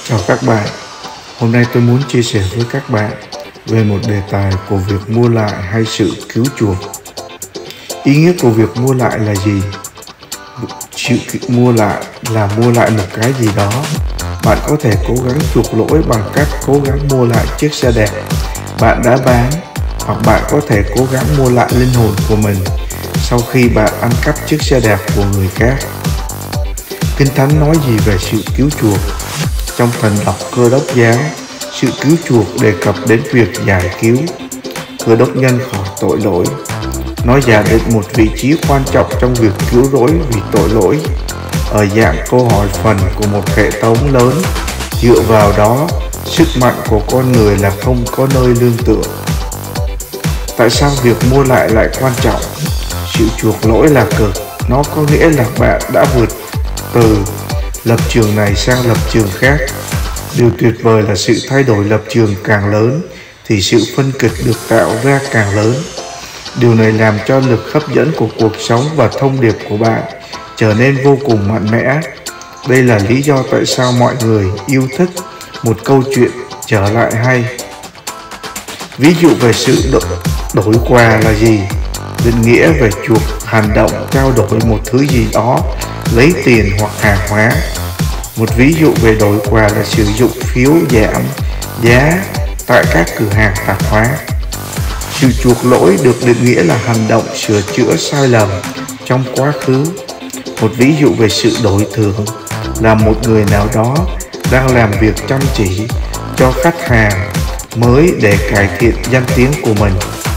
Chào các bạn, hôm nay tôi muốn chia sẻ với các bạn về một đề tài của việc mua lại hay sự cứu chuộc. Ý nghĩa của việc mua lại là gì? Sự mua lại là mua lại một cái gì đó. Bạn có thể cố gắng chuộc lỗi bằng cách cố gắng mua lại chiếc xe đẹp bạn đã bán, hoặc bạn có thể cố gắng mua lại linh hồn của mình sau khi bạn ăn cắp chiếc xe đẹp của người khác. Kinh Thánh nói gì về sự cứu chuộc? Trong Thần đọc Cơ Đốc giáo, sự cứu chuộc đề cập đến việc giải cứu Cơ Đốc nhân khỏi tội lỗi. Nó giả định một vị trí quan trọng trong việc cứu rỗi vì tội lỗi ở dạng câu hỏi phần của một hệ thống lớn. Dựa vào đó, sức mạnh của con người là không có nơi nương tựa. Tại sao việc mua lại lại quan trọng? Sự chuộc lỗi là cực. Nó có nghĩa là bạn đã vượt từ lập trường này sang lập trường khác. Điều tuyệt vời là sự thay đổi lập trường càng lớn thì sự phân cực được tạo ra càng lớn. Điều này làm cho lực hấp dẫn của cuộc sống và thông điệp của bạn trở nên vô cùng mạnh mẽ. Đây là lý do tại sao mọi người yêu thích một câu chuyện trở lại hay. Ví dụ về sự đổi quà là gì? Định nghĩa về chuộc hành động trao đổi một thứ gì đó, lấy tiền hoặc hàng hóa. Một ví dụ về đổi quà là sử dụng phiếu giảm giá tại các cửa hàng tạp hóa. Sự chuộc lỗi được định nghĩa là hành động sửa chữa sai lầm trong quá khứ. Một ví dụ về sự đổi thưởng là một người nào đó đang làm việc chăm chỉ cho khách hàng mới để cải thiện danh tiếng của mình.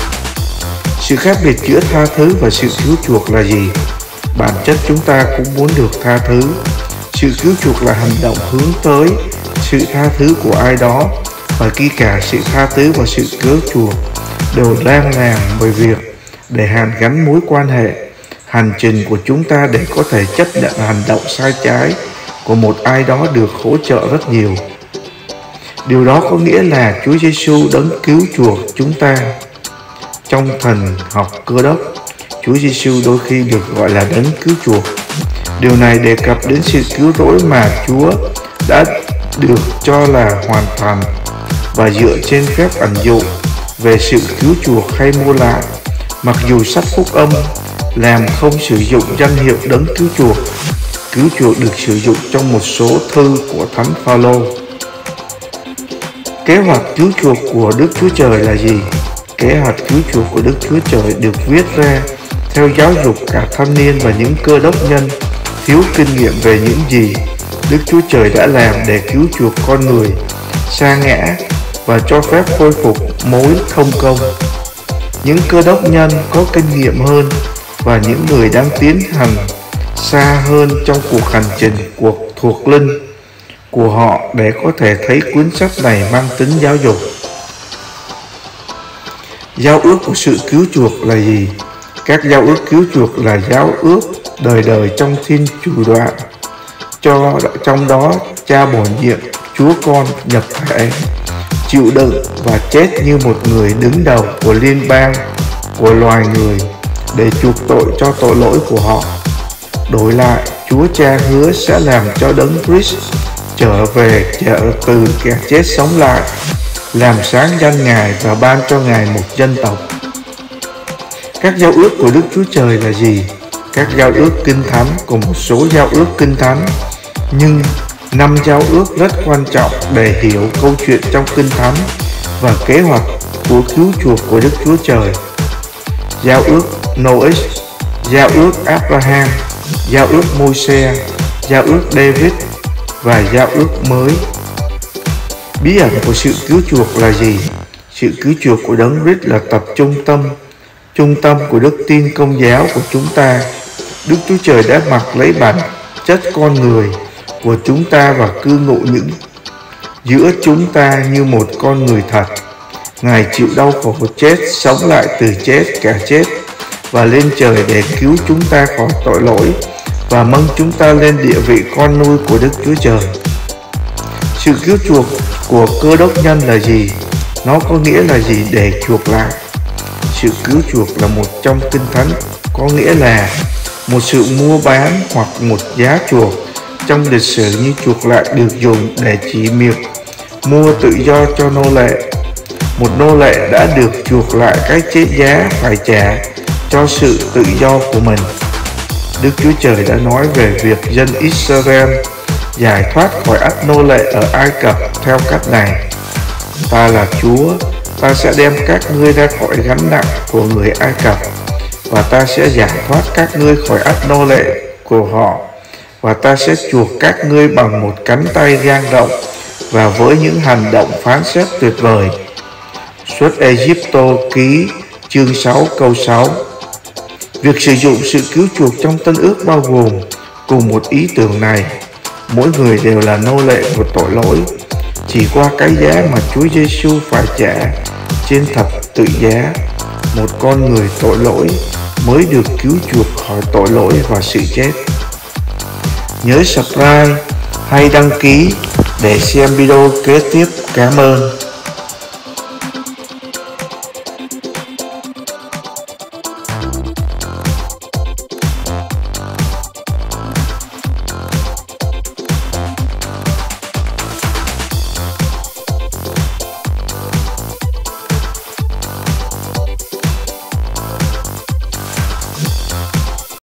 Sự khác biệt giữa tha thứ và sự cứu chuộc là gì? Bản chất chúng ta cũng muốn được tha thứ. Sự cứu chuộc là hành động hướng tới sự tha thứ của ai đó, và khi cả sự tha thứ và sự cứu chuộc đều đang làm bởi việc để hàn gắn mối quan hệ. Hành trình của chúng ta để có thể chấp nhận hành động sai trái của một ai đó được hỗ trợ rất nhiều. Điều đó có nghĩa là Chúa Giêsu đấng cứu chuộc chúng ta. Trong Thần học Cơ Đốc, Chúa Giêsu đôi khi được gọi là đấng cứu chuộc. Điều này đề cập đến sự cứu rỗi mà Chúa đã được cho là hoàn thành, và dựa trên phép ẩn dụ về sự cứu chuộc hay mua lại. Mặc dù sách Phúc Âm làm không sử dụng danh hiệu đấng cứu chuộc được sử dụng trong một số thư của Thánh Phaolô. Kế hoạch cứu chuộc của Đức Chúa Trời là gì? Kế hoạch cứu chuộc của Đức Chúa Trời được viết ra theo giáo dục cả thanh niên và những cơ đốc nhân thiếu kinh nghiệm về những gì Đức Chúa Trời đã làm để cứu chuộc con người sa ngã và cho phép khôi phục mối thông công. Những cơ đốc nhân có kinh nghiệm hơn và những người đang tiến hành xa hơn trong cuộc hành trình thuộc linh của họ để có thể thấy cuốn sách này mang tính giáo dục. Giao ước của sự cứu chuộc là gì? Các giao ước cứu chuộc là giao ước đời đời trong Thiên Chủ đoạn, trong đó Cha bổ nhiệm Chúa Con nhập thể, chịu đựng và chết như một người đứng đầu của liên bang của loài người để chuộc tội cho tội lỗi của họ. Đổi lại, Chúa Cha hứa sẽ làm cho đấng Christ trở từ kẻ chết sống lại, làm sáng danh Ngài và ban cho Ngài một dân tộc. Các giao ước của Đức Chúa Trời là gì? Các giao ước Kinh Thánh cùng một số giao ước Kinh Thánh, nhưng 5 giao ước rất quan trọng để hiểu câu chuyện trong Kinh Thánh và kế hoạch của cứu chuộc của Đức Chúa Trời. Giao ước Noe, giao ước Abraham, giao ước Môi-se, giao ước David và giao ước mới. Bí ẩn của sự cứu chuộc là gì? Sự cứu chuộc của đấng Christ là trung tâm của đức tin Công giáo của chúng ta. Đức Chúa Trời đã mặc lấy bản chất con người của chúng ta và cư ngụ giữa chúng ta như một con người thật. Ngài chịu đau khổ chết, sống lại từ kẻ chết và lên trời để cứu chúng ta khỏi tội lỗi và nâng chúng ta lên địa vị con nuôi của Đức Chúa Trời. Sự cứu chuộc của cơ đốc nhân là gì? Nó có nghĩa là gì để chuộc lại? Sự cứu chuộc là một trong Kinh Thánh có nghĩa là một sự mua bán hoặc một giá chuộc trong lịch sử như chuộc lại được dùng để chỉ miệt mua tự do cho nô lệ. Một nô lệ đã được chuộc lại cái chết giá phải trả cho sự tự do của mình. Đức Chúa Trời đã nói về việc dân Israel giải thoát khỏi ách nô lệ ở Ai Cập theo cách này: Ta là Chúa, ta sẽ đem các ngươi ra khỏi gánh nặng của người Ai Cập, và ta sẽ giải thoát các ngươi khỏi ách nô lệ của họ, và ta sẽ chuộc các ngươi bằng một cánh tay dang rộng và với những hành động phán xét tuyệt vời. Xuất Ê-díp-tô ký chương 6 câu 6. Việc sử dụng sự cứu chuộc trong Tân Ước bao gồm cùng một ý tưởng này: mỗi người đều là nô lệ của tội lỗi. Chỉ qua cái giá mà Chúa Giêsu phải trả trên thập tự giá, một con người tội lỗi mới được cứu chuộc khỏi tội lỗi và sự chết. Nhớ subscribe hay đăng ký để xem video kế tiếp. Cảm ơn.